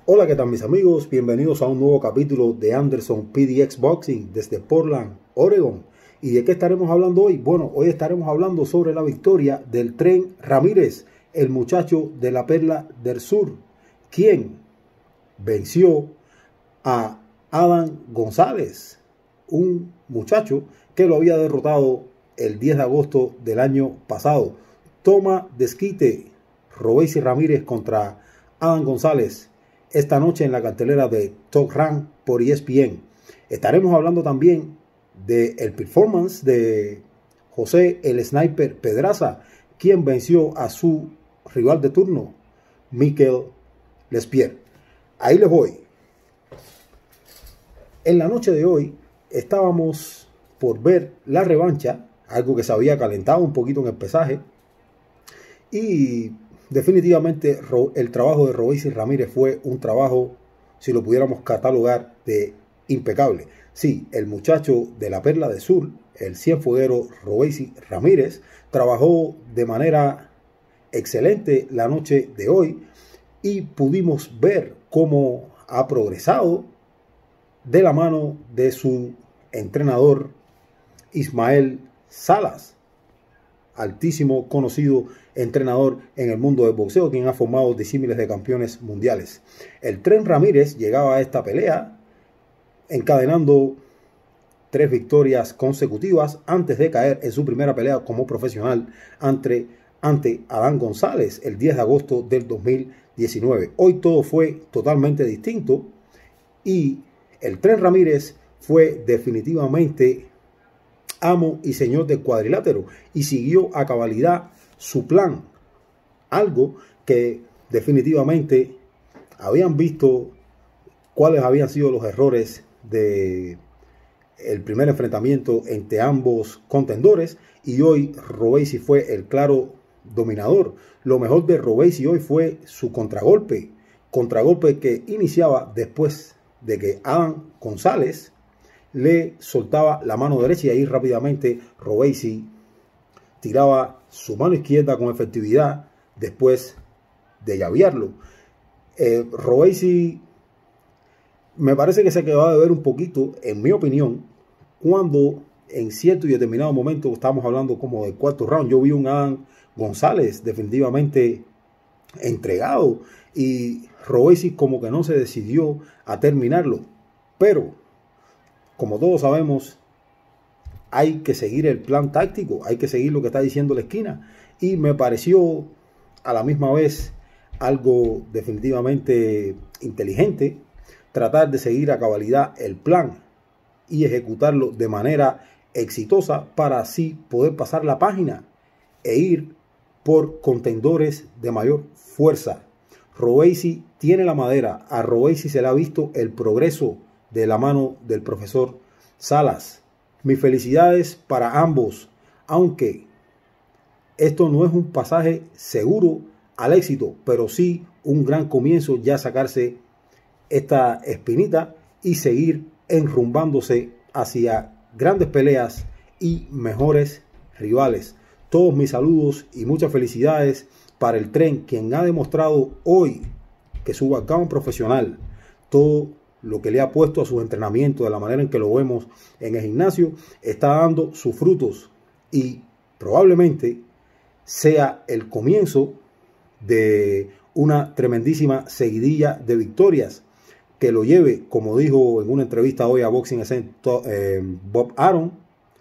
Hola, ¿qué tal mis amigos? Bienvenidos a un nuevo capítulo de Anderson PDX Boxing desde Portland, Oregon. ¿Y de qué estaremos hablando hoy? Bueno, hoy estaremos hablando sobre la victoria del Tren Ramírez, el muchacho de la Perla del Sur, quien venció a Adam González, un muchacho que lo había derrotado el 10 de agosto del año pasado. Toma desquite Robeisy Ramírez contra Adam González esta noche en la cartelera de Top Rank por ESPN. Estaremos hablando también del performance de José el Sniper Pedraza, quien venció a su rival de turno, Mikel Lespierre. Ahí les voy. En la noche de hoy estábamos por ver la revancha, algo que se había calentado un poquito en el pesaje, y definitivamente el trabajo de Robeisy Ramírez fue un trabajo, si lo pudiéramos catalogar, de impecable. Sí, el muchacho de la Perla del Sur, el cienfueguero Robeisy Ramírez, trabajó de manera excelente la noche de hoy y pudimos ver cómo ha progresado de la mano de su entrenador Ismael Salas, altísimo conocido entrenador en el mundo del boxeo, quien ha formado disímiles de campeones mundiales. El Tren Ramírez llegaba a esta pelea encadenando 3 victorias consecutivas antes de caer en su primera pelea como profesional ante Adam González el 10 de agosto del 2019. Hoy todo fue totalmente distinto y el Tren Ramírez fue definitivamente amo y señor del cuadrilátero y siguió a cabalidad su plan, algo que definitivamente habían visto cuáles habían sido los errores de el primer enfrentamiento entre ambos contendores, y hoy Robeisy fue el claro dominador. Lo mejor de Robeisy hoy fue su contragolpe que iniciaba después de que Adam González le soltaba la mano derecha, y ahí rápidamente Robeisy tiraba su mano izquierda con efectividad después de llavearlo. Robeisy me parece que se quedó de ver un poquito, en mi opinión, cuando en cierto y determinado momento, estamos hablando como del cuarto round, yo vi un Adam González definitivamente entregado y Robeisy como que no se decidió a terminarlo. Pero como todos sabemos, hay que seguir el plan táctico, hay que seguir lo que está diciendo la esquina. Y me pareció a la misma vez algo definitivamente inteligente tratar de seguir a cabalidad el plan y ejecutarlo de manera exitosa para así poder pasar la página e ir por contendores de mayor fuerza. Robeisy tiene la madera, a Robeisy se le ha visto el progreso de la mano del profesor Salas. Mis felicidades para ambos, aunque esto no es un pasaje seguro al éxito, pero sí un gran comienzo ya sacarse esta espinita y seguir enrumbándose hacia grandes peleas y mejores rivales. Todos mis saludos y muchas felicidades para el Tren, quien ha demostrado hoy que su background profesional, todo lo que le ha puesto a su entrenamiento, de la manera en que lo vemos en el gimnasio, está dando sus frutos y probablemente sea el comienzo de una tremendísima seguidilla de victorias que lo lleve, como dijo en una entrevista hoy a Boxing Essence Bob Arum,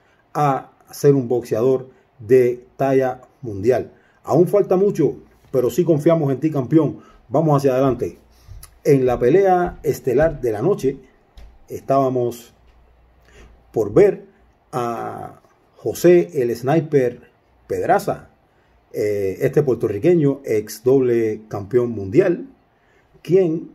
a ser un boxeador de talla mundial. Aún falta mucho, pero sí confiamos en ti, campeón. Vamos hacia adelante. En la pelea estelar de la noche estábamos por ver a José el Sniper Pedraza, este puertorriqueño ex doble campeón mundial, quien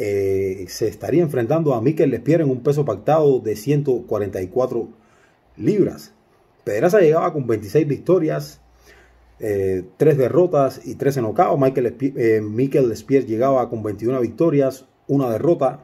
se estaría enfrentando a Mikel Lespierre en un peso pactado de 144 libras. Pedraza llegaba con 26 victorias, 3 derrotas y 13 knockouts. Mikel Lespierre llegaba con 21 victorias, 1 derrota.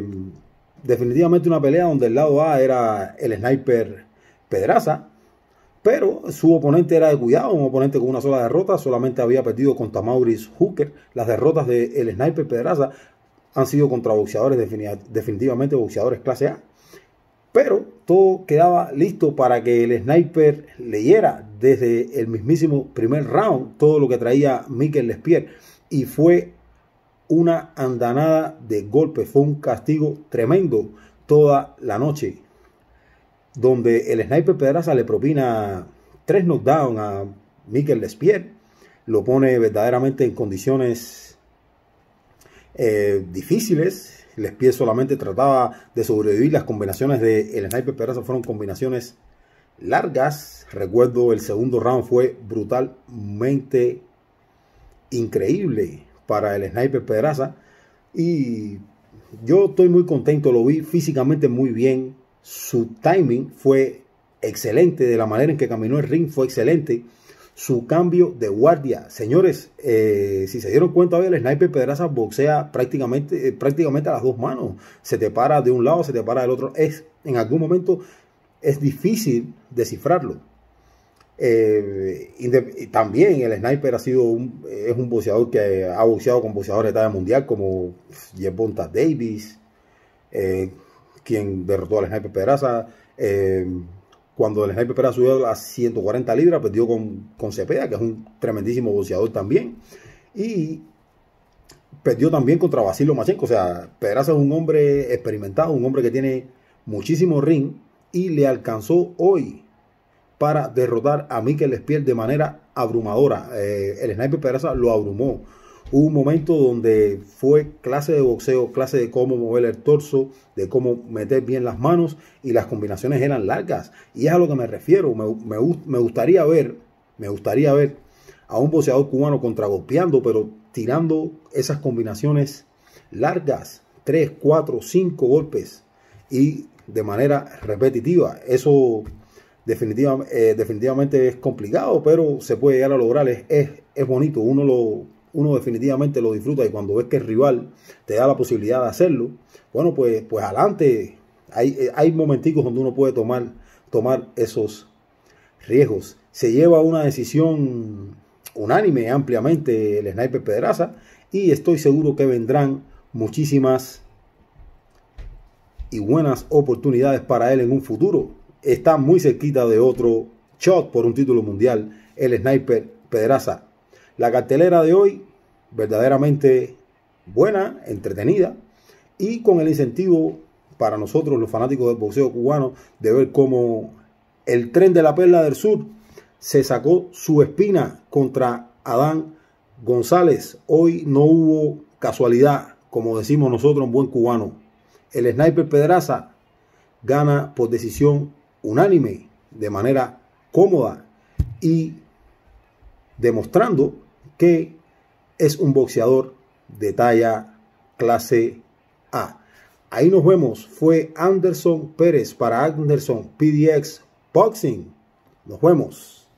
Definitivamente una pelea donde el lado A era el Sniper Pedraza, pero su oponente era de cuidado, un oponente con una sola derrota, solamente había perdido contra Maurice Hooker. Las derrotas del Sniper Pedraza han sido contra boxeadores definitivamente boxeadores clase A. Pero todo quedaba listo para que el Sniper leyera desde el mismísimo primer round todo lo que traía Mikel Lespierre. Y fue una andanada de golpes, fue un castigo tremendo toda la noche, donde el Sniper Pedraza le propina 3 knockdowns a Mikel Lespierre, lo pone verdaderamente en condiciones difíciles. Lespierre solamente trataba de sobrevivir. Las combinaciones del Sniper Pedraza fueron combinaciones largas. Recuerdo el segundo round fue brutalmente increíble para el Sniper Pedraza y yo estoy muy contento, lo vi físicamente muy bien, su timing fue excelente, de la manera en que caminó el ring fue excelente, su cambio de guardia, señores, si se dieron cuenta hoy, el Sniper Pedraza boxea prácticamente a las dos manos, se te para de un lado, se te para del otro, en algún momento es difícil descifrarlo. Y también el Sniper es un boxeador que ha boxeado con boxeadores de talla mundial como Gervonta Davis, quien derrotó al Sniper Pedraza. Cuando el Sniper Pedraza subió a las 140 libras, perdió con Cepeda, que es un tremendísimo boxeador también. Y perdió también contra Vasily Lomachenko. O sea, Pedraza es un hombre experimentado, un hombre que tiene muchísimo ring y le alcanzó hoy para derrotar a Mikel Lespierre de manera abrumadora. El Sniper Pedraza lo abrumó. Hubo un momento donde fue clase de boxeo, clase de cómo mover el torso, de cómo meter bien las manos, y las combinaciones eran largas. Y es a lo que me refiero. Me gustaría ver a un boxeador cubano contragolpeando, pero tirando esas combinaciones largas, 3, 4, 5 golpes y de manera repetitiva. Eso definitivamente es complicado, pero se puede llegar a lograr. Es bonito, uno definitivamente lo disfruta, y cuando ves que el rival te da la posibilidad de hacerlo, bueno, pues adelante. Hay momenticos donde uno puede tomar esos riesgos. Se lleva una decisión unánime ampliamente el Sniper Pedraza, y estoy seguro que vendrán muchísimas y buenas oportunidades para él en un futuro. Está muy cerquita de otro shot por un título mundial, el Sniper Pedraza. La cartelera de hoy, verdaderamente buena, entretenida, y con el incentivo para nosotros, los fanáticos del boxeo cubano, de ver cómo el Tren de la Perla del Sur se sacó su espina contra Adán González. Hoy no hubo casualidad, como decimos nosotros en buen cubano. El Sniper Pedraza gana por decisión unánime, de manera cómoda, y demostrando que es un boxeador de talla clase A. Ahí nos vemos. Fue Anderson Pérez para Anderson PDX Boxing. Nos vemos.